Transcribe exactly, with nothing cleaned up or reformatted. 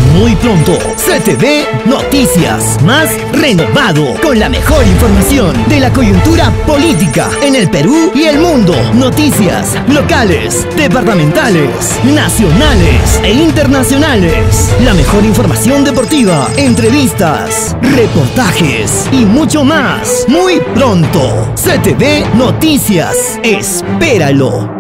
Muy pronto, C T V Noticias, más renovado, con la mejor información de la coyuntura política en el Perú y el mundo. Noticias locales, departamentales, nacionales e internacionales. La mejor información deportiva, entrevistas, reportajes y mucho más. Muy pronto, C T V Noticias. Espéralo.